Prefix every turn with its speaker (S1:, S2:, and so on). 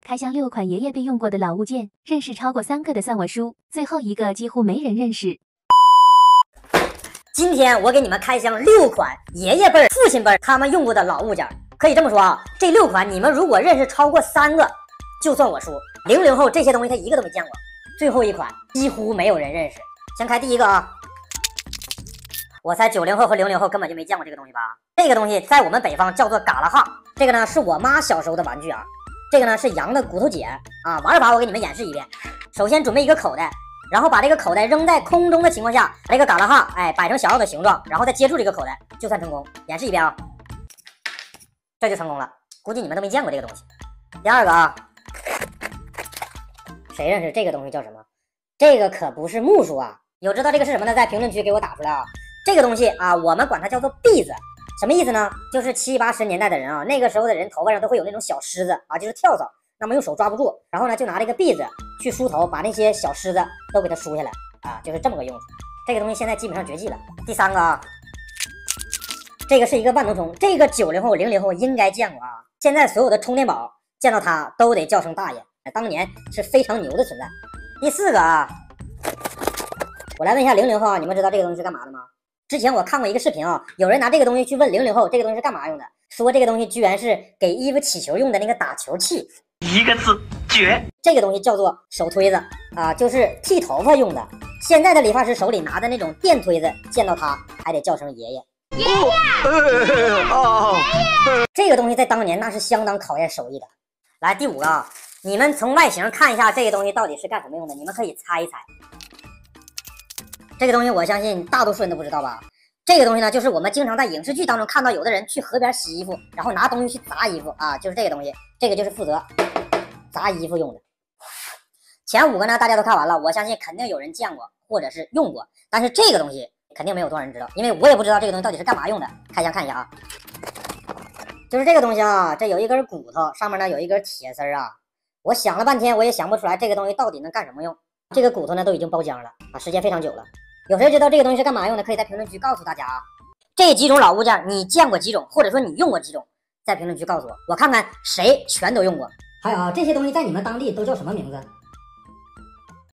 S1: 开箱6款爷爷备用过的老物件，认识超过3个的算我输，最后一个几乎没人认识。
S2: 今天我给你们开箱6款爷爷辈、父亲辈他们用过的老物件，可以这么说啊，这6款你们如果认识超过3个，就算我输。00后这些东西他一个都没见过，最后一款几乎没有人认识。先开第一个啊，我猜90后和00后根本就没见过这个东西吧？这个东西在我们北方叫做嘎啦哈，这个呢是我妈小时候的玩具啊。这个呢是羊的骨头节啊，玩法我给你们演示一遍。首先准备一个口袋，然后把这个口袋扔在空中的情况下，把这个嘎啦哈摆成小小的形状，然后再接住这个口袋，就算成功。演示一遍啊，这就成功了。估计你们都没见过这个东西。第二个啊，谁认识这个东西叫什么？这个可不是木梳啊，有知道这个是什么的在评论区给我打出来啊。这个东西啊，我们管它叫做篦子。什么意思呢？就是70、80年代的人啊，那个时候的人头发上都会有那种小虱子啊，就是跳蚤，那么用手抓不住，然后呢就拿这个篦子去梳头，把那些小虱子都给它梳下来啊，就是这么个用处。这个东西现在基本上绝迹了。第三个啊，这个是一个万能充，这个90后、00后应该见过啊。现在所有的充电宝见到它都得叫声大爷，当年是非常牛的存在。第四个啊，我来问一下00后啊，你们知道这个东西是干嘛的吗？之前我看过一个视频啊，有人拿这个东西去问00后这个东西是干嘛用的，说这个东西居然是给衣服起球用的那个打球器，
S3: 一个字绝。
S2: 这个东西叫做手推子啊，就是剃头发用的。现在的理发师手里拿的那种电推子，见到它还得叫声爷爷。爷爷，这个东西在当年那是相当考验手艺的。来第5个啊，你们从外形看一下这个东西到底是干什么用的，你们可以猜一猜。这个东西我相信大多数人都不知道吧？这个东西呢，就是我们经常在影视剧当中看到有的人去河边洗衣服，然后拿东西去砸衣服啊，就是这个东西，这个就是负责砸衣服用的。前5个呢，大家都看完了，我相信肯定有人见过或者是用过，但是这个东西肯定没有多少人知道，因为我也不知道这个东西到底是干嘛用的。开箱看一下啊，就是这个东西啊，这有一根骨头，上面呢有一根铁丝啊。我想了半天，我也想不出来这个东西到底能干什么用。这个骨头呢都已经包浆了啊，时间非常久了。有谁知道这个东西是干嘛用的？可以在评论区告诉大家啊。这几种老物件你见过几种，或者说你用过几种，在评论区告诉我，我看看谁全都用过。还有啊，这些东西在你们当地都叫什么名字？